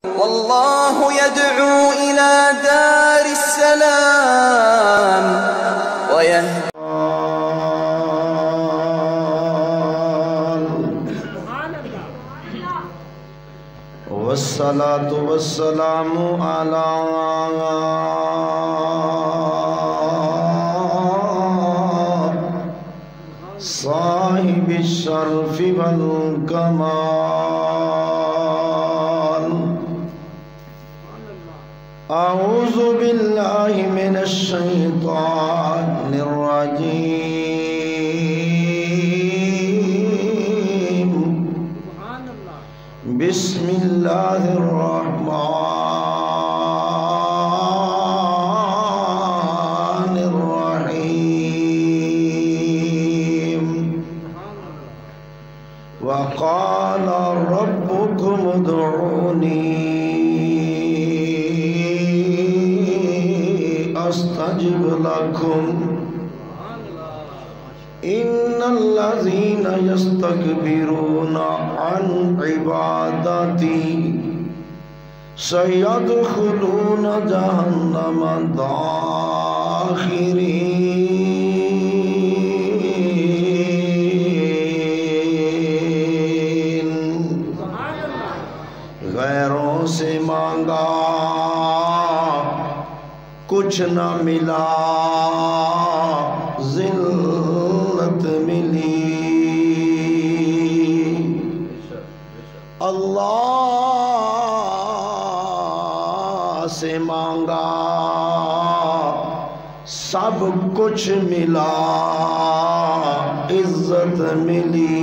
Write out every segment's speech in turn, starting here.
والله يدعو إلى دار السلام ويهدي والصلاة والسلام على صاحب الشرف والكمال. أعوذ بالله من الشيطان الرجيم. بسم الله الرحمن الرحيم. وقال ربكم ادعوني استجب لكم ان الذين يستكبرون عن عبادتي سيدخلون جهنم داخرين. غیروں سے مانگا کچھ نہ ملا، ذلت ملی. اللہ سے مانگا سب کچھ ملا، عزت ملی.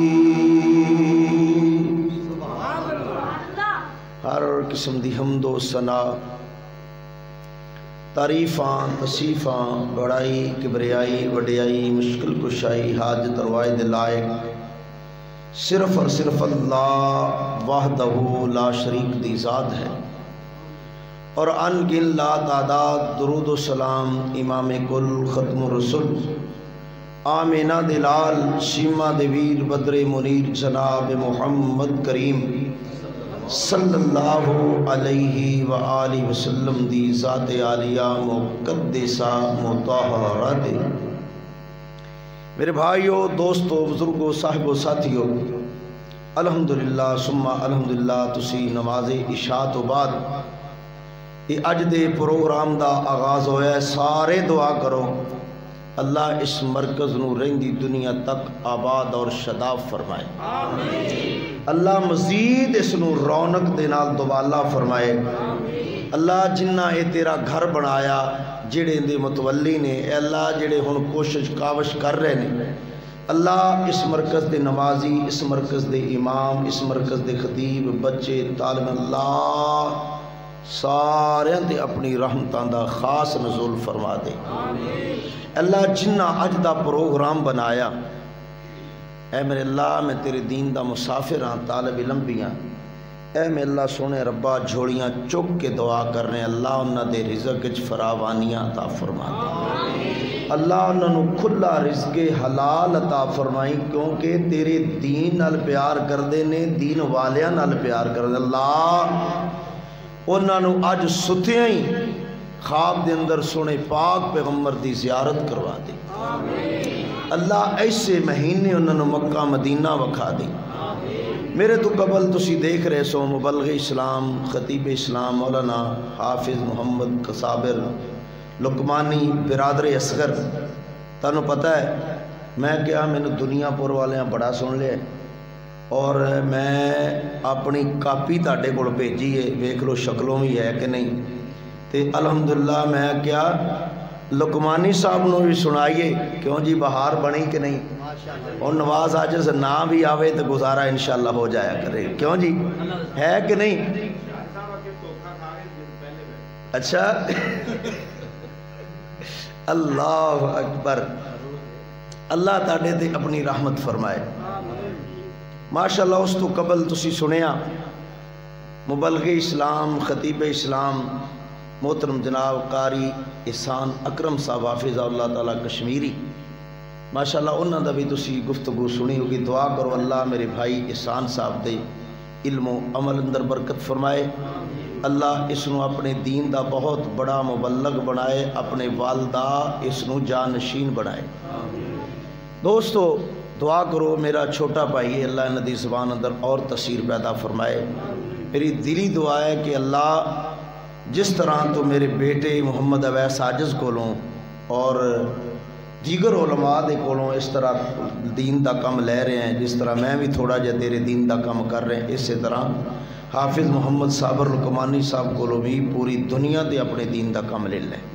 ہر قسم دی حمد و ثنا، تعریفاں، تصیفاں، بڑائی، کبریائی، وڈیائی، مشکل کشائی، حاجت روائے دے لائق صرف اور صرف اللہ وحدہ لا شریک دی ذات ہے. اور ان گن لا تعداد درود و سلام امام کل ختم الرسل آمینہ دلال شیمہ دویر بدر منیر جناب محمد کریم صلی اللہ علیہ وآلہ وسلم دی ذات عالیہ مقدسہ مطہرہ دے. میرے بھائیو، دوستو، بزرگو، صاحبو، ساتھیو، الحمدللہ ثم الحمدللہ تسی نماز عشاء تو بعد یہ اج دے پروگرام دا آغاز ہویا ہے. سارے دعا کرو اللہ اس مرکز نو رہندی دنیا تک آباد اور شاداب فرمائے. اللہ مزید اس نو رونق دے نال دوبالا فرمائے. اللہ جنہ اے تیرا گھر بنایا، جڑے دے متولی نے، اے اللہ جڑے ہن کوشش کاوش کر رہے نے، اللہ اس مرکز دے نمازی، اس مرکز دے امام، اس مرکز دے خطیب، بچے، طالب، اللہ سارے تے اپنی رحمتاں دا خاص نزول فرما دے. اللہ جنہ اج دا پروگرام بنایا، اے میرے اللہ میں تیرے دین دا مسافر ہاں، طالب علم بھی ہاں. اے میرے اللہ سونے ربا جھوڑیاں چک کے دعا کر رہے ہیں، اللہ انہاں دے رزق وچ فراوانیاں عطا فرما دے. اللہ انہاں نو کھلا رزق حلال عطا فرمائی، کیونکہ تیرے دین نال پیار کر دے نے، دین والیاں نال پیار کر دے. اللہ انہاں نو اج ستیاں ہی خواب دے اندر سونے پاک پیغمبر دی زیارت کروا دے. اللہ ایسے مہینے انہوں نے مکہ مدینہ وکھا دے. میرے تو قبل تسی دیکھ رہے سو مبلغ اسلام، خطیب اسلام مولانا حافظ محمد قصابر لقمانی برادر اصغر. تانوں پتہ ہے میں کیا میں نے دنیا پور والے بڑا سن لیا، اور میں اپنی کاپی تاڑے کو بھیجی ہے، ویکھ لو شکلوں بھی ہے کہ نہیں. تے الحمدللہ میں کیا لقمانی صاحب نو بھی سنائیے، کیوں جی بہار بنی کہ نہیں. اور نواز آج سے نہ بھی آوے تو گزارا انشاءاللہ ہو جایا کرے، کیوں جی ہے کہ نہیں. اچھا اللہ اکبر. اللہ تعالی دے اپنی رحمت فرمائے. ماشاءاللہ اس تو قبل تسی سنیا مبلغ اسلام، خطیب اسلام محترم جناب قاری احسان اکرم صاحب حافظ اللہ تعالیٰ کشمیری، ماشاءاللہ انہوں نے بھی تسی گفتگو سنی ہوگی. دعا کرو اللہ میرے بھائی احسان صاحب دے علم و عمل اندر برکت فرمائے، اللہ اس نو اپنے دین دا بہت بڑا مبلغ بنائے، اپنے والدہ اس نو جانشین بنائے۔ دوستو دعا کرو میرا چھوٹا بھائی ہے، اللہ انہاں دی زبان اندر اور تاثیر پیدا فرمائے۔ میری دلی دعا ہے کہ اللہ جس طرح تو میرے بیٹے محمد اویس عاجز کولوں اور دیگر علماء دے کولوں اس طرح دین دا کم لے رہے ہیں، جس طرح میں بھی تھوڑا جا تیرے دین دا کم کر رہے ہیں، اسی طرح حافظ محمد صابر الکمانی صاحب کولوں بھی پوری دنیا دے اپنے دین دا کم لے لیں۔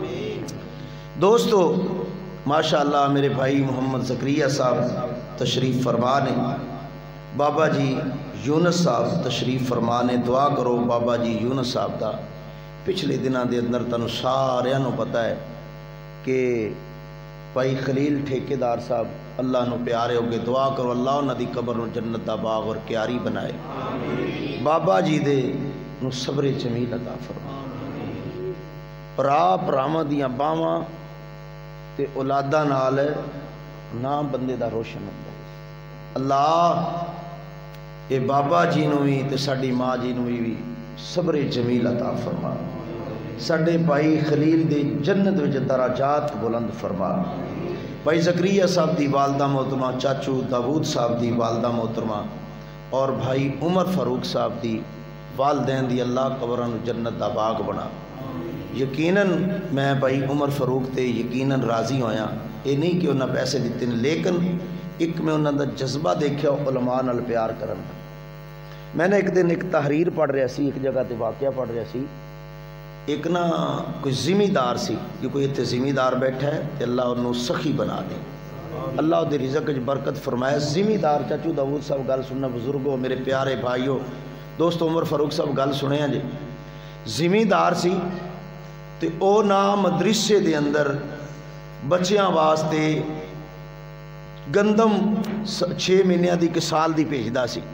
دوستو ماشاءاللہ میرے بھائی محمد زکریہ صاحب تشریف فرما نے، بابا جی یونس صاحب تشریف فرما نے، دعا کرو بابا جی یونس صاحب دا۔ پچھلے دنوں دے اندر تنوں سارے نو پتہ ہے کہ بھائی خلیل ٹھیکیدار صاحب اللہ نو پیارے ہو گئے، دعا کرو اللہ انہاں دی قبر نو جنت دا باغ اور کیاری بنائے، بابا جی دے نو صبر جمیل عطا فرمائے، پرا پراواں دیاں باواں تے اولاداں نال نام بندے دا روشن ہوندا ہے۔ اللہ اے بابا جی نو بھی تے ساڈی ماں جی نو بھی صبر جمیل عطا فرما، ساڈے بھائی خلیل دے جنت وچ درجات بلند فرما، بھائی زکریہ صاحب دی والدہ محترمہ، چاچو داود صاحب دی والدہ محترمہ اور بھائی عمر فاروق صاحب دی والدین دی اللہ قبراں نو جنت دا باغ بنا۔ یقیناً میں بھائی عمر فاروق تے یقیناً راضی ہویا، یہ نہیں کہ انہاں پیسے دیتے ہیں، لیکن ایک میں انہاں دا جذبہ دیکھا علماء نال پیار کرن۔ میں نے ایک دن ایک تحریر پڑھ رہا سی، ایک جگہ تے واقعہ پڑھ رہا سی، ایک نا کوئی زمیندار سی کہ کوئی اتنے زمیندار بیٹھا ہے تے اللہ انہوں سخی بنا دے، اللہ دے رزق وچ برکت فرمائے۔ زمیندار چاچو داود صاحب گل سننا، بزرگوں میرے پیارے بھائیو دوستو، عمر فاروق صاحب گل سنے ہیں جی، زمیندار سی تے او نا مدرسے دے اندر بچیاں واسطے گندم 6 مہینے دی کہ سال دی بھیجدا سی۔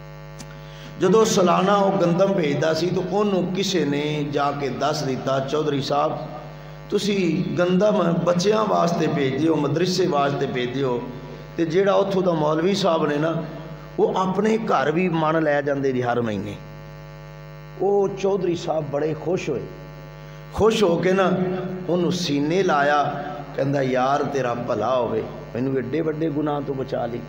جدو سالانہ وہ گندم بھیجدا سی تو انہوں کسے نے جا کے دس دیتا، چودھری صاحب تسی گندم بچیاں واسطے بھیج دیو، مدرسے واسطے بھیج دیو، تے جیڑا اتھوں دا مولوی صاحب نے نا وہ اپنے گھر بھی من لے جاندے جی ہر مہینے۔ وہ چودھری صاحب بڑے خوش ہوئے، خوش ہو کے نا انہوں سینے لایا، کہندا یار تیرا بھلا ہوئے، مینوں ایڈے وڈے گناہ تو بچا لی،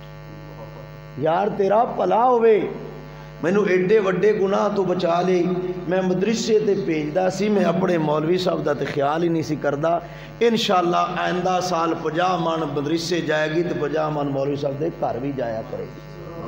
یار تیرا بھلا ہوئے، مینوں ایڈے وڈے گناہ تو بچا لے، میں مدرسے تے بھیجدا سی، میں اپنے مولوی صاحب دا تے خیال ہی نہیں سی کردا، انشاءاللہ آئندہ سال 50 من مدرسے جائے گی تے 50 من مولوی صاحب دے گھر بھی جایا کرے گی۔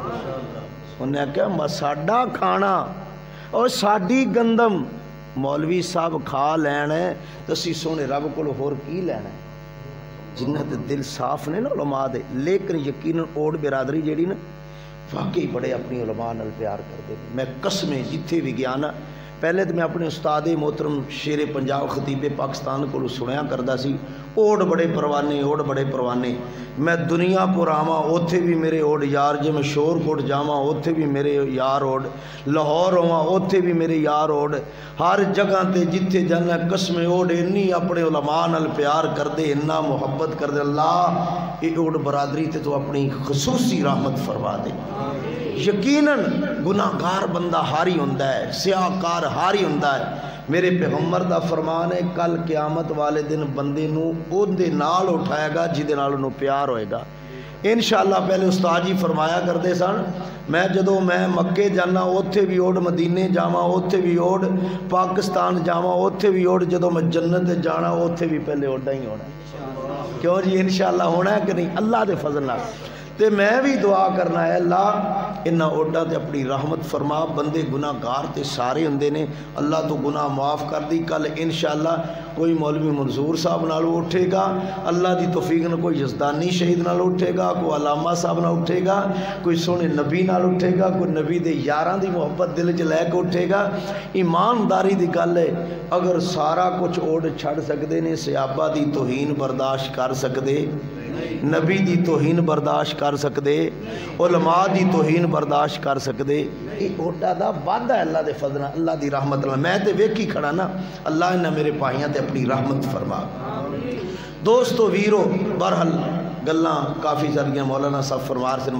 انہیں کہا ساڈا کھانا اور ساڈی گندم مولوی صاحب کھا لینا ہے تو اسی سونے رب کو ہور کی لینا ہے، جنہ دے دل صاف نے نا علماء دے، لیکن یقیناً اوڑ برادری جیڑی نا واقعی بڑے اپنی علماء نال پیار کرتے ہیں۔ میں قسمیں جتھے بھی گیا نا، پہلے تو میں اپنے استاد محترم شیر پنجاب خطیب پاکستان کو سنیا کردا سی، اوڑ بڑے پروانے، اوڑ بڑے پروانے، میں دنیا پور آواں اوتھے بھی میرے اوڑ یار، جے میں شور کوٹ جاواں اوتھے بھی میرے یار اوڑ، لاہور ہوواں اوتھے بھی میرے یار اوڑ، ہر جگہ تے جتھے جانا قسم اوڑ انی اپنے علماء نال پیار کردے، اتنا محبت کردے، اللہ یہ اوڑ برادری تے تو اپنی خصوصی رحمت فرما دے۔ یقیناً گناہگار بندہ ہاری ہوندا ہے، سیاہ کار ہاری ہوندا ہے، میرے پیغمبر دا فرمان ہے کل قیامت والے دن بندے نو اون دے نال اٹھائے گا جدے نال انہوں پیار ہوئے گا۔ انشاءاللہ پہلے استاد جی فرمایا کرتے سن، میں جدو میں مکے جانا اوتھے بھی اوڑ، مدینے جاواں اوتھے بھی اوڑ، پاکستان جاواں اوتھے بھی اوڑ، جدو میں جنت جانا اوتھے بھی پہلے اوڑا ہی ہونا۔ کیوں جی انشاءاللہ ہونا ہے کہ نہیں؟ اللہ دے فضل نال تے میں بھی دعا کرنا ہے اللہ انہاں اوڈاں تے اپنی رحمت فرما، بندے گناہ گار تے سارے ہوندے نے، اللہ تو گناہ معاف کر دی۔ کل انشاءاللہ کوئی مولوی منظور صاحب نالو اٹھے گا، اللہ دی توفیق نال کوئی یزدانی شہید نال اٹھے گا، کوئی علامہ صاحب نال اٹھے گا، کوئی سونے نبی نال اٹھے گا، کوئی نبی دے یاراں دی محبت دل چ لے کے اٹھے گا۔ ایمانداری دی گل ہے، اگر سارا کچھ اوڑ چھڑ سکدے نے، صحابہ دی توہین برداشت کر سکدے، نبی دی توہین برداشت کر سکدے، علماء دی توہین برداشت کر سکدے، یہ اوڈا دا وعدہ ہے اللہ دے فضل، اللہ دی رحمت اللہ۔ میں تے ویکھی کھڑا نا، اللہ انہاں میرے پائیاں تے اپنی رحمت فرما۔ دوستو ویرو، بہرحال گلاں کافی ساریاں مولانا صاحب فرمار سے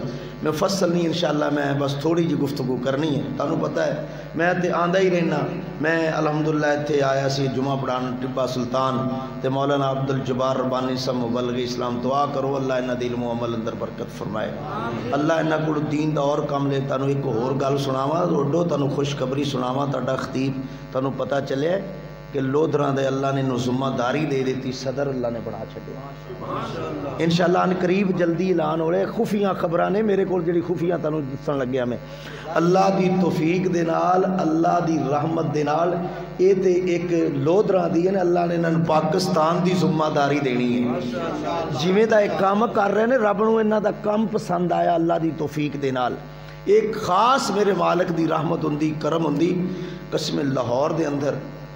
مفصل نہیں انشاءاللہ میں بس تھوڑی جی گفتگو کرنی ہے. تانوں پتہ ہے میں تے آندا ہی رہنا. میں الحمدللہ اتھے آیا سی جمعہ پڑھان ٹبا سلطان تے مولانا عبدالجبار ربانی صاحب مبلغ اسلام. دعا کرو اللہ انہاں دی علم و عمل اندر برکت فرمائے, اللہ انہاں کول دین دا اور کم لے. تانوں ایک ہور گل سناواں روڈو, تانوں خوشخبری سناواں. تہاڈا خطیب تانوں پتہ چلے کہ لودھراں دے اللہ نے ذمہ داری دے دیتی, صدر اللہ نے بنا چھڈیا. انشاءاللہ ان قریب جلدی اعلان ہو رہے. خفیہ خبراں نے میرے کول جڑی خفیہ تانوں دسن لگیا میں اللہ دی توفیق دے نال, اللہ دی رحمت دے نال. اے تے ایک لودھراں دی ہے, اللہ نے انہاں پاکستان دی ذمہ داری دینی ہے. جویں دا ایک کام کر رہے نے رب نوں انہاں دا کام پسند آیا اللہ دی توفیق دے نال. ایک خاص میرے مالک دی رحمت ہوندی, کرم ہوندی. قسم لاہور دے اندر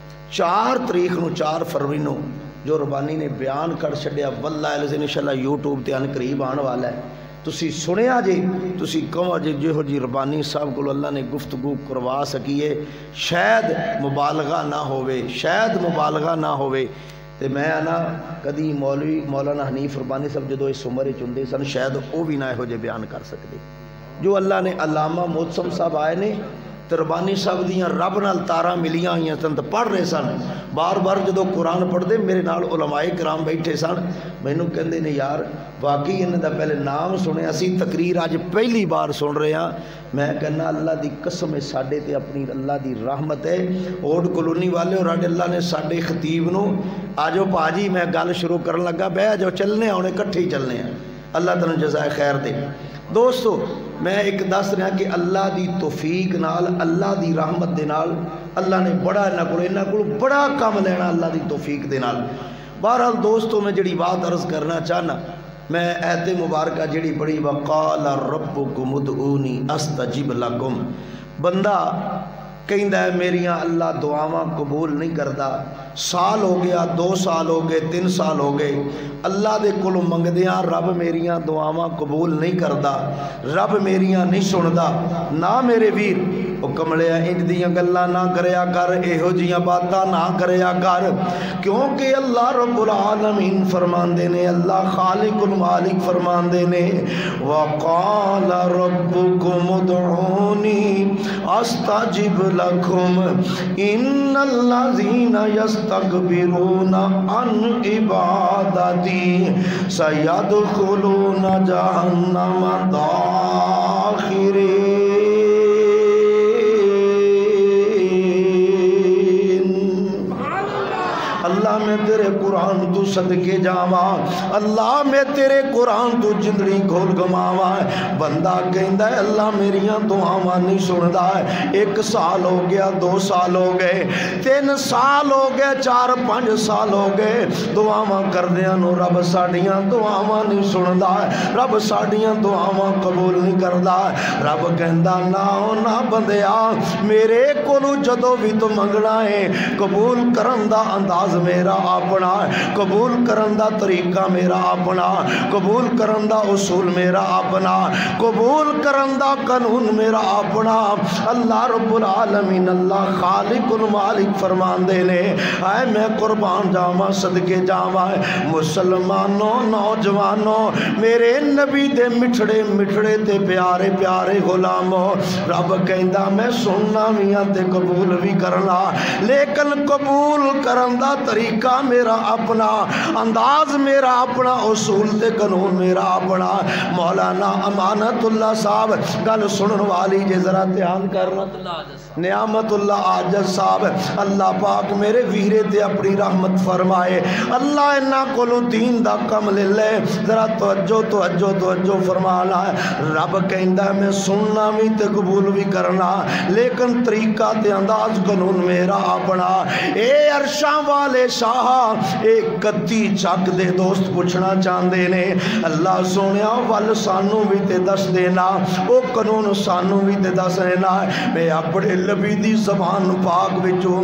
4 تاریخ نو 4 فروری نو جو ربانی نے بیان کر چھڈیا واللہ العظیم انشاءاللہ یوٹیوب تے ان قریب آن والا ہے. تسی سنیا جی, تسی کہو جی جو جی ربانی صاحب کو اللہ نے گفتگو کروا سکیے, شاید مبالغہ نہ ہوئے, شاید مبالغہ نہ ہوئے. تے میں آنا کدی مولوی مولانا حنیف ربانی صاحب جدو اس عمر چندے سن شاید وہ بھی نہ ہو جے بیان کر سکتے جو اللہ نے. علامہ محتسم صاحب آئے نے ربانی صاحب دیاں رب نال تاراں ملیاں ہوئیاں سن تے پڑھ رہے سن. بار بار جدو قرآن پڑھ دے میرے نال علماء کرام بیٹھے سن, مینوں کہندے نے یار واقعی انہاں دا پہلے نام سنے, اسی تقریر آج پہلی بار سن رہے ہاں. میں کہنا اللہ دی قسم ہے ساڈے تے اپنی اللہ دی رحمت ہے. اوڈ کلونی والے اور اللہ نے ساڈے خطیب نو آجو پاجی میں گل شروع کرن لگا, بہ جو چلنے ہونے کٹھے ہی چلنے ہیں. اللہ تعالیٰ جزائے خیر دے. دوستو میں ایک دس رہا کہ اللہ دی توفیق نال, اللہ دی رحمت دے نال اللہ نے بڑا انہاں کول بڑا کام لینا اللہ دی توفیق دے نال. بہرحال دوستو میں جڑی بات عرض کرنا چاہنا, میں ایت مبارکہ جڑی پڑھی وقال ربکم ادعونی استجب لکم. بندہ کہندا ہے میریاں اللہ دعاواں قبول نہیں کردا. سال ہو گیا, 2 سال ہو گئے, 3 سال ہو گئے, اللہ دے کولوں منگدیاں رب میریاں دعاواں قبول نہیں کردا, رب میریاں نہیں سندا. نہ میرے ویر او کملیا انج دیاں گلاں نہ کریا کر, ایہو جیاں باتاں نہ کریا کر, کیونکہ اللہ رب العالمین فرماندے نے, اللہ خالق المالک فرماندے نے وقال ربکم ادعونی استجب لکم ان الذین یستکبرون عن عبادتی سیدخلون جہنم داخرین. اللہ میں تیرے قرآن تو صدقے جاواں, اللہ میں تیرے قرآن تو جندڑی گھول گماواں. بندہ کہندا ہے اللہ میریاں دعاواں نہیں سندا ہے. 1 سال ہو گیا, 2 سال ہو گئے, 3 سال ہو گئے, 4-5 سال ہو گئے, دعاواں کردیاں نو رب ساڈیاں دعاواں نہیں سندا ہے, رب ساڈیاں دعاواں قبول نہیں کردا. رب کہندا نہ بندیا میرے کولوں جدوں بھی تو منگنا ہے قبول کرن دا انداز میرا اپنا, قبول کرن دا طریقہ میرا اپنا, قبول کرن دا اصول میرا اپنا, قبول کرن دا قانون میرا اپنا. اللہ رب العالمین اللہ خالق المالک فرمان دے نے, اے میں قربان جاواں صدقے جاواں مسلمانوں نوجوانوں میرے نبی دے مٹھڑے مٹھڑے تے پیارے پیارے غلاموں. رب کہندا میں سننا بھی ہاں تے قبول بھی کرنا, لیکن قبول کرن دا طریقہ میرا اپنا, انداز میرا اپنا, اصول تے قانون میرا اپنا. مولانا امانت اللہ صاحب گل سنن والی جے ذرا دھیان کرنا, نعمت اللہ عاجز صاحب اللہ پاک میرے ویرے تے اپنی رحمت فرمائے. اللہ انہاں کولوں دین دا کم لے لے, ذرا توجہ فرمانا ہے. رب کہندا ہے میں سننا بھی تے قبول بھی کرنا, لیکن طریقہ تے انداز قانون میرا اپنا. اے عرشاں والے شاہ ایک گدی چک دے دوست پوچھنا چاہندے نے, اللہ سونیا ول سانو بھی تے دس دینا, او قانون سانو بھی تے دس دینا. میں اپنے لبی دی زبان پاک وچوں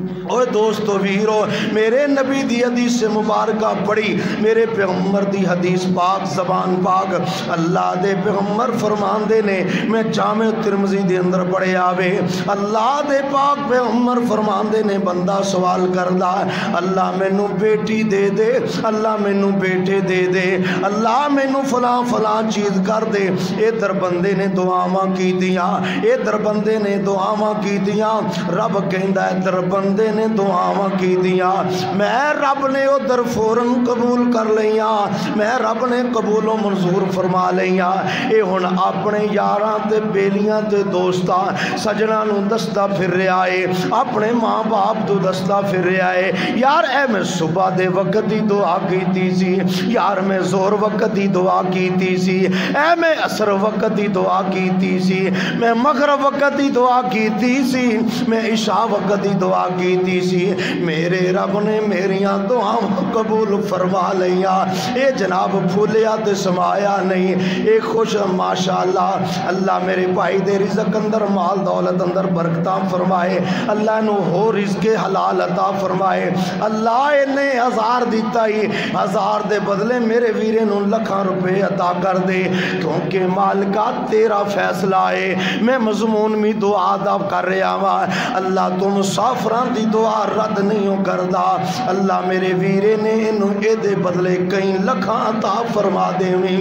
اوے دوستو ویرو میرے نبی دی حدیث مبارکہ پڑھی میرے پیغمبر دی حدیث پاک زبان پاک اللہ دے پیغمبر فرمان دے نے میں جامع ترمذی دے اندر پڑھے آوے اللہ دے پاک پیغمبر فرمان دے نے بندہ سوال کردہ اللہ میں نو بیٹی دے دے اللہ میں نو بیٹے دے دے اللہ میں نو فلاں فلاں چیز کر دے ادھر بندے نے دعاواں کی دیاں ادھر بندے نے دعاواں کی دیاں رب کہندہ ادھر بندے نے دعاواں کی دیاں میں رب نے ادھر فوراں قبول کر لیاں میں رب نے قبول و منظور فرما لیاں اے ہن اپنے یاراں تے بیلیاں تے دوستاں سجناں نو دستا پھر رہا ہے اپنے ماں باپ تو دستا پھر رہا ہے یار اے میں صبح دے وقت دی دعا کیتی سی یار میں زور وقت دی دعا کیتی سی اے میں عصر وقت دی دعا کیتی سی میں مغرب وقت دی دعا کیتی سی میں عشاء وقت دی دعا کیتی سی میرے رب نے میریاں دعاواں قبول فرما لیاں اے جناب پھولیا تے سمایا نہیں اے خوش ماشاءاللہ اللہ میرے بھائی دے رزق اندر مال دولت اندر برکتاں فرمائے اللہ نو ہو رزق حلال عطا فرمائے اللہ انہیں 1000 دیتا ہی 1000 دے بدلے میرے ویرے نو لکھاں روپے عطا کر دے کیونکہ مالکہ تیرا فیصلہ ہے میں مضمون میں دعا دا کر رہا ہوں اللہ تم مسافران دی دعا رد نہیں ہو کردہ اللہ میرے ویرے نے انہوں اے دے بدلے کہیں لکھاں عطا فرما دے میں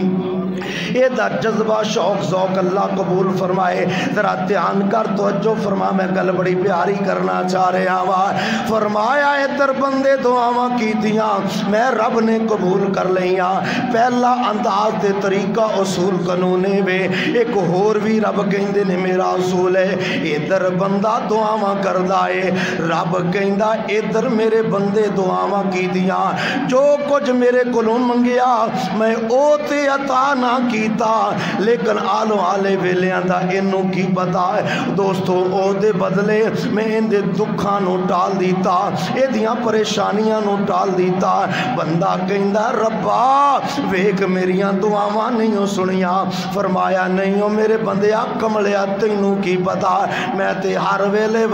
اے دا جذبہ شوق ذوق اللہ قبول فرمائے ذرا دھیان کر توجہ فرما میں گل بڑی پیاری کرنا چاہ رہا ہوں فرمایا ادھر بندے دعاواں کی دیاں میں رب نے قبول کر لیاں پہلا انداز دے طریقہ اصول قانونے وے ایک اور بھی رب کہندے نے میرا اصول ہے ادھر بندہ دعاواں کردائے رب کہندہ ادھر میرے بندے دعاواں کی دیاں جو کچھ میرے کلوں منگیا میں اوتے عطا نہ کیتا لیکن آلو آلے ویلیاں دا انہوں کی پتا ہے دوستو او دے بدلے میں ان دے دکھاں نو ٹال دیتا اے دیاں پریشانیاں نو ٹال دیتا بندہ کہندہ ربا ویک میریاں دعاواں نہیں ہو سنیاں فرمایا نہیں ہو میرے بندیا کملیا تینوں کی پتا میں تے ہر ویلے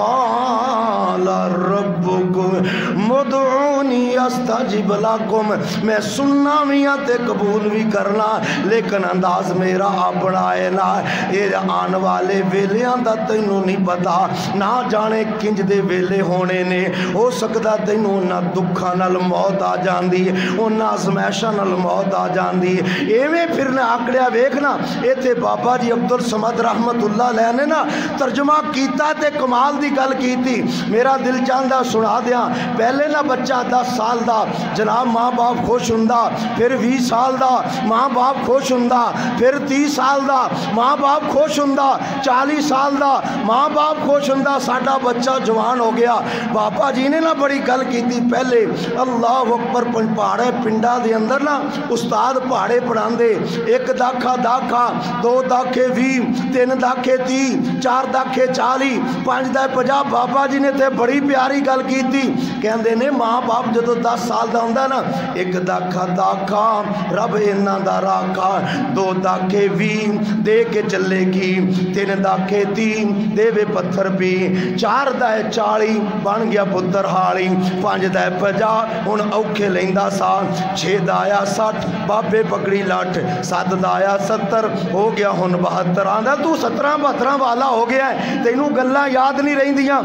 وقال ربکم مدعونی استجب لکم میں سننا ویاں تے قبول بھی کرنا لیکن انداز میرا اپنا ہے نا یہ آن والے ویلیاں دا تینوں نہیں پتا نہ جانے کنج دے ویلے ہونے نے ہو سکتا تینوں نہ دکھا نال موت آ جاندی نہ آزمائشاں نال موت آ جاندی ایویں پھر نے آکڑیا ویکھنا اے تے بابا جی عبدالصمد رحمت اللہ علیہ نے نا ترجمہ کیتا تے کمال دی گل کیتی میرا دل چاندہ سنا دیاں پہلے نا بچہ 10 سال دا جناب ماں باپ خوش ہوندا پھر 20 سال دا ماں باپ خوش ہوندا پھر 30 سال دا ماں باپ خوش ہوندا 40 سال دا ماں باپ خوش ہوندا ساڈا بچہ جوان ہو گیا بابا جی نے نا بڑی گل کیتی پہلے اللہ اکبر پہاڑے پنڈا دے اندر نا استاد پہاڑے پڑھاندے 1 داکھا داکھا 2 داکھے 20 3 داکھے 30 4 داکھے 40 5 داکھے 50 بابا جی نے تے بڑی پیاری گل کیتی کہندے نے ماں باپ جدو 10 سال دا ہوندا نا 1 داکھا داکھا رب انہاں دا راکھا 2 داکھے 20 دے کے چلے گی 3 داکھے 30 دے وے پتھر پی 4 دائے 40 بن گیا پتر ہالی 5 دائے 50 ہن اوکھے لیندا سا 6 دایا 60 بابے پکڑی لٹ 7 دایا 70 ہو گیا ہن 72 آندا تو 17 72 والا ہو گیا ہے تینوں گلاں یاد نہیں رہندیاں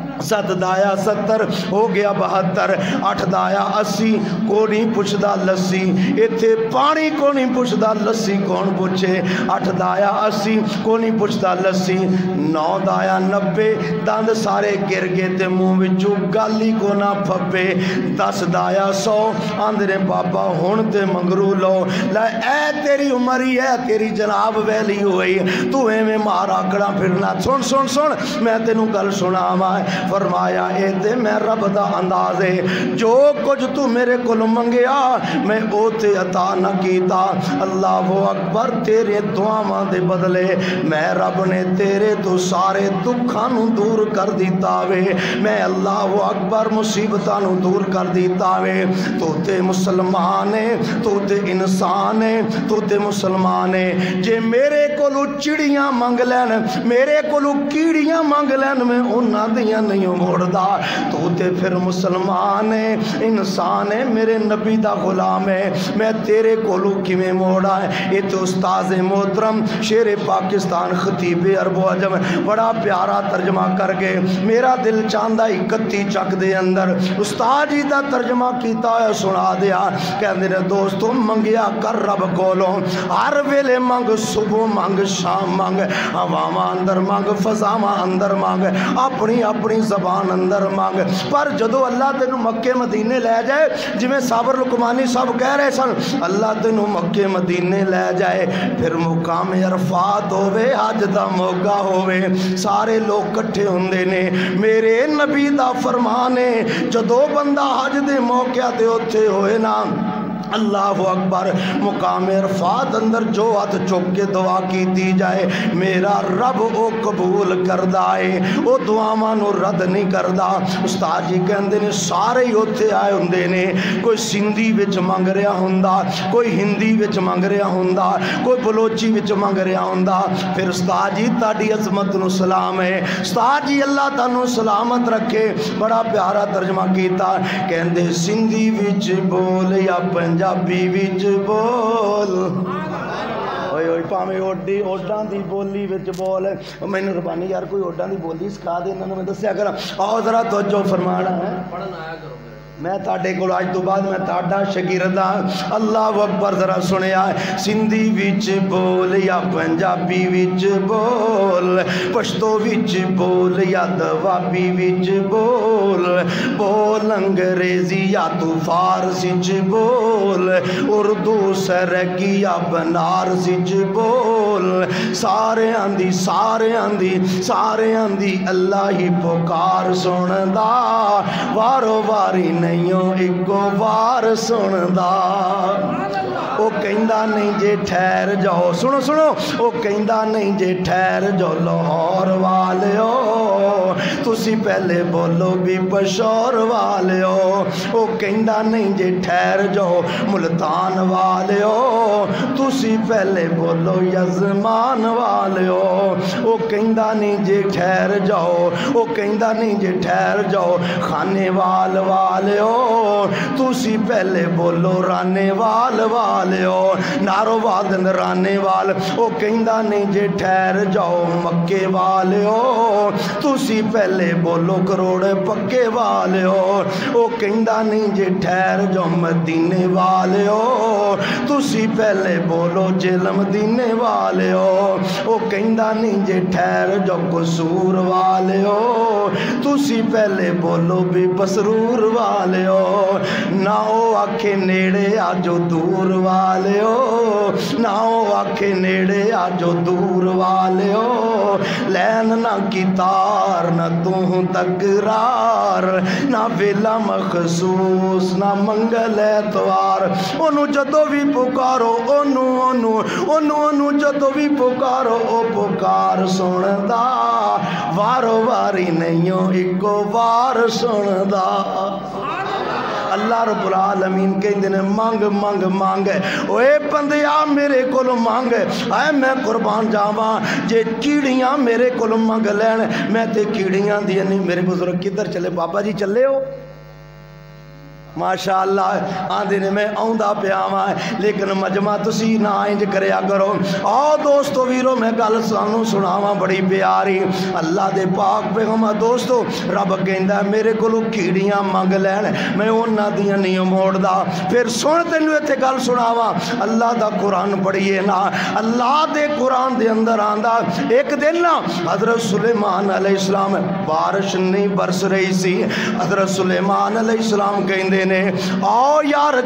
7 دایا 70 ہو گیا 72 8 دایا 80 کو نہیں پوچھدا لسی ایتھے پانی کو نہیں پوچھدا لسی کون پوچھے 8 دایا 80 کو نہیں پوچھدا لسی 9 دایا 90 دند سارے گر گئے تے منہ وچوں گالی کو نہ پھپے 10 دایا 100 آندے بابا ہن تے منگرو لو لے اے تیری عمر ہی ہے تیری جناب ویلی ہوئی تو ایویں مارا کڑا پھرنا سن سن سن میں تینوں گل سناواں فرمایا اے تے میں رب دا انداز ہے جو کچھ تو میرے کول منگیا میں او تے عطا نہ کیتا اللہ اکبر تیرے دعاواں دے بدلے میں رب نے تیرے تو سارے دکھاں نو دور کر دیتا وے میں اللہ اکبر مصیبتاں نو دور کر دیتا وے تو تے مسلمان ہے تو تے انسان ہے تو تے مسلمان ہے جے میرے کولو چڑیاں منگ لین میرے کولو کیڑیاں منگ لین میں انہاں دیاں نہیں موڑدا تو تے پھر مسلمان ہے انسان ہے میرے نبی دا غلام ہے میں تیرے کولو کیویں موڑا ہے یہ تو استاذ محترم شیر پاکستان خطیب عرب و عجم بڑا پیارا ترجمہ کر گئے میرا دل چاہندا 31 چک دے اندر استاد جی دا ترجمہ کیتا ہے سنا دیا کہندے نے دوستو منگیا کر رب کولوں ہر ویلے منگ صبح منگ شام منگ ہواواں اندر منگ فضاواں اندر منگ اپنی اپنی زبان اندر منگ پر جدو اللہ تینوں مکے مدینے لے جائے جویں صابر لقمانی صاحب کہہ رہے سن اللہ تینوں مکے مدینے لے جائے پھر مقام عرفات ہووے حج دا موقع ہووے سارے لوگ کٹھے ہوندے نے میرے نبی دا فرمان ہے جدو بندہ حج دے موقع تے اوتھے ہوئے نا اللہ اکبر مقام عرفات اندر جو ہاتھ چک کے دعا کی دی جائے میرا رب او قبول کردہ ہے او دعاواں نو رد نہیں کردہ استاد جی کہندے نے سارے ہی اوتھے آئے ہوندے نے کوئی سندھی وچ منگ رہا ہوندا کوئی ہندی وچ منگ رہا ہوندا کوئی بلوچی وچ منگ رہا ہوندا پھر استاد جی تہاڈی عظمت نو سلام ہے استاد جی اللہ تانوں سلامت رکھے بڑا پیارا ترجمہ کیتا کہندے سندھی وچ بول یا پنجابی وچ بول اوئے اوئے پاویں اوڈاں دی بولی وچ بول مینوں ربانی یار کوئی اوڈاں دی بولی سکھا دے انہاں نوں میں دسیا کراں آؤ ذرا توجہ فرمانا ہے پڑھن آیا کرو میں تاڑے کو آج تو بعد میں تاڑا شگرد ہاں اللہ اکبر ذرا سنیا سندھی وچ بول یا پنجابی وچ بول پشتو وچ بول یا دوابی وچ بول بول انگریزی یا تو فارسی وچ بول اردو سرکی یا بنارسی وچ بول سارے آندھی اللہ ہی پکار سندا وارو واری نہیں ایکو وار سندا او کہندا نہیں جے ٹھہر جاؤ سنو او کہندا نہیں جے ٹھہر جاؤ لاہور والیو تسی پہلے بولو بھی پشور والیو او کہندا نہیں جے ٹھہر جاؤ ملتان والیو تسی پہلے بولو یزمان والیو او کہندا نہیں جے ٹھہر جاؤ او کہندا نہیں جے ٹھہر جاؤ خانے والیو تسی پہلے بولو رانے والیو نارو وادن رانے وال او کہندا نہیں جے ٹھہر جاؤ مکے والیو تسی پہلے بولو کروڑ پکے والیو او کہندا نہیں جے ٹھہر جاؤ مدینے والیو تسی پہلے بولو جیل مدینے والیو او کہندا نہیں جے ٹھہر جاؤ قصور والیو تسی پہلے بولو بھی بسرور والیو نہ او آکھے نیڑے آجو دور والیو نہ او آکھے نیڑے آجو دور والیو لین نہ کی تار نہ تو تکرار نہ ویلا مخصوص نہ منگل اتوار انہوں جدو بھی پکارو انہوں جدو بھی پکارو او پکار سندا وارو واری نہیں ایکو وار سندا اللہ رب العالمین کہندے نے مانگ مانگ مانگ اوے بندیا میرے کولوں مانگ اے میں قربان جاواں جے کیڑیاں میرے کولوں مانگ لین میں تے کیڑیاں دی نہیں میرے بزرگ کدھر چلے بابا جی چلے ہو ماشاءاللہ آندے نے میں آؤندا پیاواں لیکن مجمع تسی نہ انج کریا کرو آؤ دوستو ویرو میں گل سانوں سناواں بڑی پیاری اللہ دے پاک پیغمبر دوستو رب کہندا میرے کولوں کیڑیاں منگ لین میں انہاں دیاں نہیں موڑدا پھر سن تینوں ایتھے گل سناواں اللہ دا قرآن پڑھیے نا اللہ دے قرآن دے اندر آندا ایک دن نا حضرت سلیمان علیہ السلام بارش نہیں برس رہی سی حضرت سلیمان علیہ السلام کہندے نے آؤ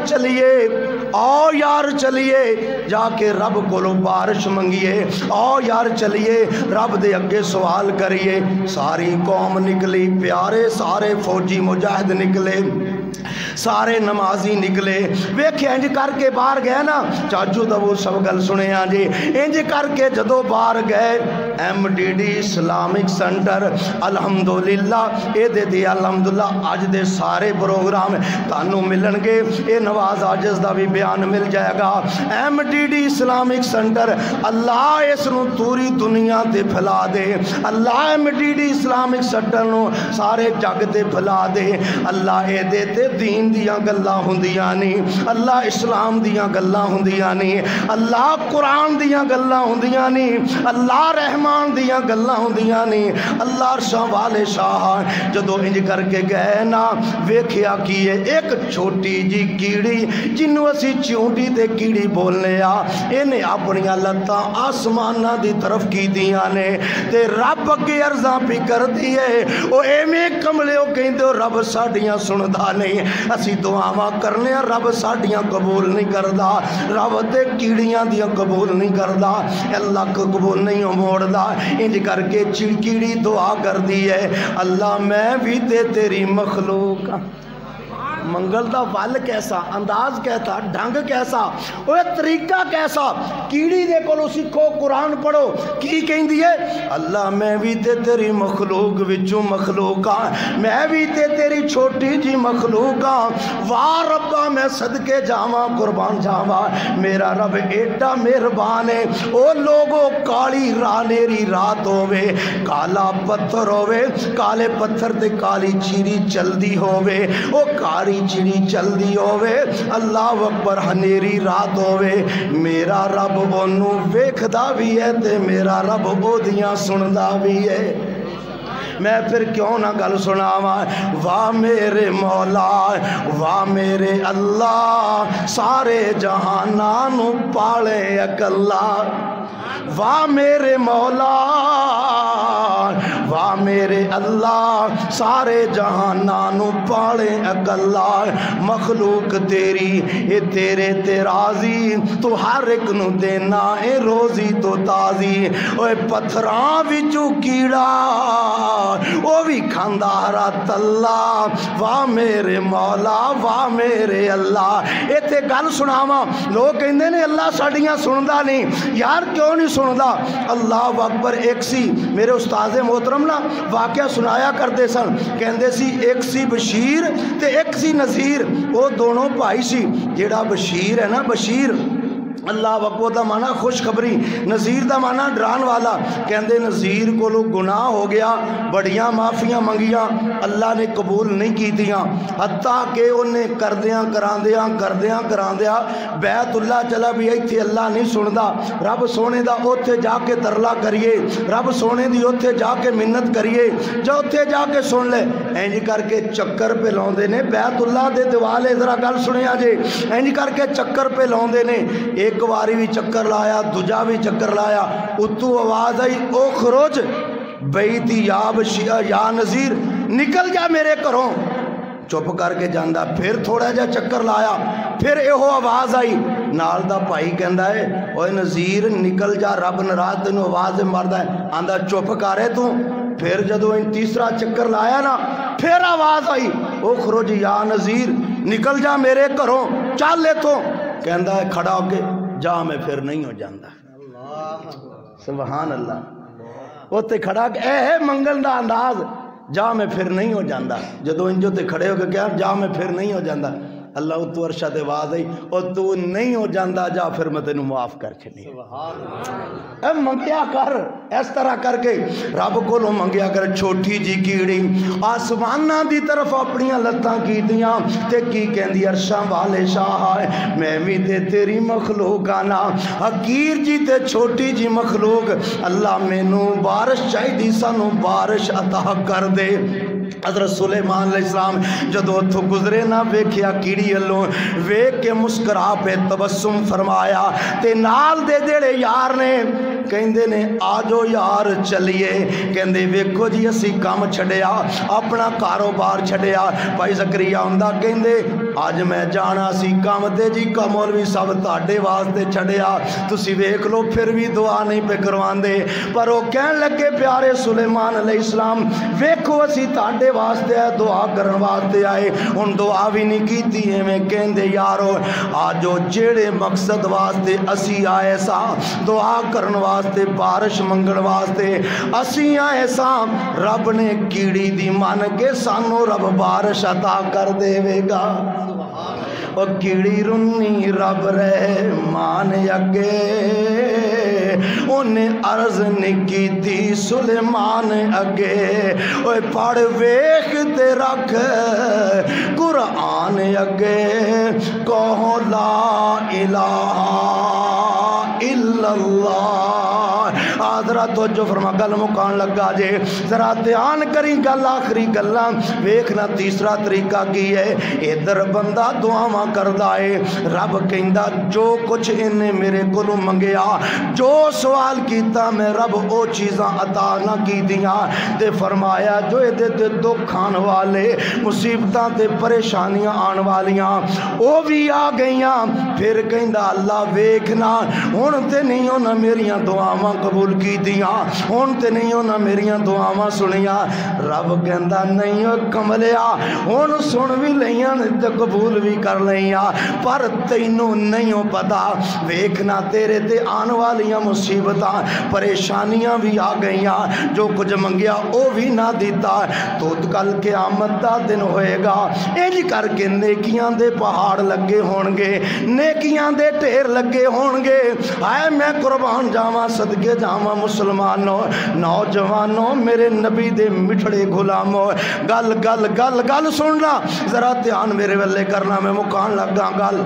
یار چلیے جا کے رب کو بارش منگیے آؤ یار چلیے رب دے اگے سوال کریے ساری قوم نکلی پیارے سارے فوجی مجاہد نکلے سارے نمازی نکلے ویکھے انج کر کے باہر گئے نا چاچو دا وہ سب گل سنے ہاں جی انج کر کے جدو باہر گئے MDD اسلامک سینٹر الحمدللہ اے دے دی الحمدللہ آج دے سارے پروگرام تانوں ملن گے اے نواز عاجز دا بھی بیان مل جائے گا MDD اسلامک سینٹر اللہ اس نو پوری دنیا تے پھیلا دے اللہ MDD اسلامک سینٹر نو سارے جگ تے پھیلا دے اللہ اے دے تے دین دیاں گلاں ہوندیاں نہیں اللہ اسلام دیاں گلاں ہوندیاں نہیں اللہ قرآن دیاں گلاں ہوندیاں نہیں اللہ رحمان دیاں گلاں ہوندیاں نہیں اللہ عرشاں والے شاہ جدو انج کر کے گئے نا ویکھیا کیے ایک چھوٹی جی کیڑی جنوں اسی چونٹی تے کیڑی بولنے انہیں اپنی لتاں آسمانہ دی طرف کی دیاں نے تے رب کے عرضاں پی کر دیئے او ایمیں کملے ہو کہیں دے رب ساڑیاں سندہ نہیں اسی دعاواں کرنے رب ساڑیاں قبول نہیں کردہ رب تے کیڑیاں دیاں قبول نہیں کردہ اللہ کو قبول نہیں موڑدہ انج کر کے کیڑی دعا کر دیئے اللہ میں بھی تے تیری مخلوق منگل دا ول کیسا انداز کیسا ڈھنگ کیسا وہ طریقہ کیسا کیڑی دے کولو سکھو قرآن پڑھو کی کہیں دیئے اللہ میں بھی تے تیری مخلوق وچوں مخلوقا میں بھی تے تیری چھوٹی جی مخلوقا واہ ربا میں صدقے جاواں قربان جاواں میرا رب ایڈا مہربان ہے او لوگو کالی رانیری رات ہووے کالا پتھر ہووے کالے پتھر تے کالی چیری چل دی ہووے او کاری چڑی چل دی ہووے اللہ اکبر ہنیری رات ہووے میرا رب انہوں ویکھدا بھی ہے تے میرا رب بودیاں سندہ بھی ہے میں پھر کیوں نہ گل سناواں واہ میرے مولا واہ میرے اللہ سارے جہانانوں پالے اکلا واہ میرے مولا واہ میرے اللہ سارے جہانانوں پالے اکلا مخلوق تیری اے تیرے تے راضی تو ہر ایک نو دینا اے روزی تو تازی اوے پتھراں وچوں کیڑا او بھی کھاندارا تلا واہ میرے مولا واہ میرے اللہ اے تے گل سناواں لوگ کہندے نے اللہ ساڈیاں سندا نہیں یار کیوں نہیں سندا اللہ اکبر ایک سی میرے استاد محترم نا واقعہ سنایا کرتے سن کہندے سی ایک سی بشیر تے ایک سی نذیر وہ دونوں بھائی سی جیڑا بشیر ہے نا بشیر اللہ اکبر دا مانا خوشخبری نذیر دا مانا ڈران والا کہندے نذیر کو لوگ گناہ ہو گیا بڑیاں معافیاں منگیاں اللہ نے قبول نہیں کی دیاں حتیٰ کہ انہیں کردیاں کراندیاں بیت اللہ چلا بھی ایتھے اللہ نہیں سندا رب سونے دا اوتھے جا کے ترلا کریے رب سونے دی اوتھے جا کے منت کریے جو اوتھے جا کے سن لے اینج کر کے چکر پہ لاؤندے نے بیت اللہ دے دیوالے ذرا گل سنے آجے اینج کر کے چکر پہ لاؤندے نے ایک واری بھی چکر لایا دوجا بھی چکر لایا اتو آواز آئی او خروج بیتی یا نذیر نکل جا میرے گھروں چپ کر کے جاندہ پھر تھوڑا جا چکر لایا پھر ایہو آواز آئی نال دا بھائی کہندا ہے اوے نذیر نکل جا رب ناراض تینوں آواز ماردا ہے آندا چپ کرے تو پھر جدو ان تیسرا چکر لایا نا پھر آواز آئی او خروج یا نذیر نکل جا میرے گھروں چل لے تو کہندا ہے کھڑا ہو کے جا میں پھر نہیں ہو جاندہ سبحان اللہ وہ تے کھڑا کہ اے منگل دا انداز جا میں پھر نہیں ہو جاندہ جدو انجو تے کھڑے ہو کے کیا جا میں پھر نہیں ہو جاندہ اللہ تو عرشہ دے واضح ہی اور تو نہیں ہو جاندہ جا پھر میں تینوں معاف کر چھنی اے منگیا کر اس طرح کر کے رب کو لو منگیا کر چھوٹی جی کیڑی آسمانہ دی طرف اپنیاں لتاں کی دیاں تے کی کہندی عرشاں والے شاہ ہے میں بھی تے تیری مخلوق آنا حقیر جی تے چھوٹی جی مخلوق اللہ میں نو بارش چاہی دی سانو بارش عطا کر دے حضرت سلیمان علیہ السلام جدو اتھو گزرے نہ ویکھیا کیڑی اللہ ویک کے مسکرا پہ تبسم فرمایا تے نال دے دیڑے یار نے کہندے نے آجو یار چلیے کہندے ویکھو جی اسی کام چھڑیا اپنا کاروبار چھڑیا بھائی زکریا ہوندہ کہندے اج میں جانا سی کام تے جی کا مولوی صاحب تہاڈے واسطے چھڈیا تسی ویکھ لو پھر بھی دعا نہیں پہ کرواندے پر وہ کہن لگے پیارے سلیمان علیہ السلام ویکھو اسی تہاڈے واسطے دعا کرن واسطے آئے ہن دعا بھی نہیں کیتی ایویں کہندے یارو آجو جیڑے مقصد واسطے اسی آئے سا دعا کرن واسطے بارش منگن واسطے اسی آئے سا رب نے کیڑی دی مان کے سانو رب بارش عطا کر دے گا او کیڑی رنی رب رحمان اگے انہیں عرض نکی تھی سلیمان اگے اوے پڑھ ویکھ تے رکھ قرآن اگے کہو لا الہ الا اللہ آدھرہ توجہ فرما گل مکان لگا جے ذرا دھیان کری گل آخری گلاں ویکھنا تیسرا طریقہ کی ہے ادھر بندہ دعاواں کردا ہے رب کہندا جو کچھ انہیں میرے کولوں منگیا جو سوال کیتا میں رب او چیزاں عطا نہ کی دیاں تے فرمایا جو ادھے تے دکھ آن والے مصیبتاں تے پریشانیاں آن والیاں او بھی آ گئیاں پھر کہندا اللہ ویکھنا ہن تے نہیں ہونا میریاں دعاواں قبول کی دیاں ہن تے نہیں ہونا میریاں دعاواں سنیاں رب کہندا نہیں او کملیا ہن سن بھی لیاں تے قبول بھی کر لیاں پر تینوں نہیں ہو پتا ویکھنا تیرے تے آن والیاں مصیبتاں پریشانیاں بھی آ گئیاں جو کچھ منگیا او بھی نہ دیتا تو کل قیامت دا دن ہوئے گا انج کر کے نیکیاں دے پہاڑ لگے ہونگے نیکیاں دے ٹھیر لگے ہونگے آئے میں قربان جاواں صدقے جاواں مسلمانوں نوجوانوں میرے نبی دے مٹھڑے غلاموں گل گل گل گل سننا ذرا دھیان میرے والے کرنا میں مکان لگا گل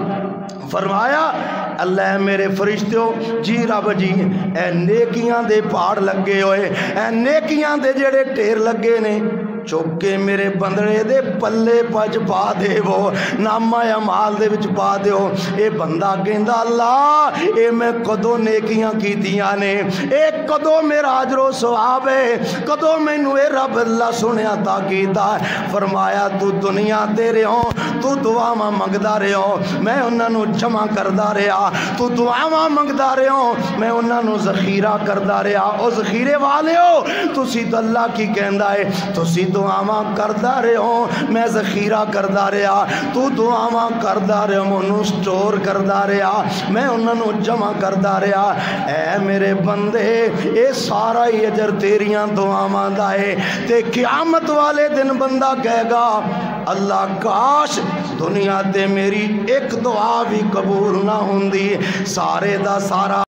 فرمایا اللہ میرے فرشتوں جی رب جی اے نیکیاں دے پہاڑ لگے ہوئے اے نیکیاں دے جڑے ٹھیر لگے نے چوکے میرے بندرے دے پلے پج پا دے وہ نامہ اعمال دے وچ پا دے ہو اے بندہ کہندا اللہ اے میں کدو نیکیاں کی دیاں نے اے کدو میرا اجر و ثواب ہے کدو مینوں اے رب اللہ سنیا تا کیتا فرمایا تو دنیا تے رہو تو دعاواں منگدا رہو میں انہاں نوں جمع کردا رہا تو دعاواں منگدا رہو میں انہاں نوں ذخیرہ کردا رہا او ذخیرے والیو تسی تو اللہ کی کہندا ہے تسی دعاواں کردا رہو میں ذخیرہ کردا رہا تو دعاواں کردا رہو منوں سٹور کردا رہا میں انہاں نوں جمع کردا رہا اے میرے بندے اے سارا ہی اجر تیریاں دعاواں دا ہے تے قیامت والے دن بندہ کہے گا اللہ کاش دنیا تے میری ایک دعا بھی قبول نہ ہوندی سارے دا سارا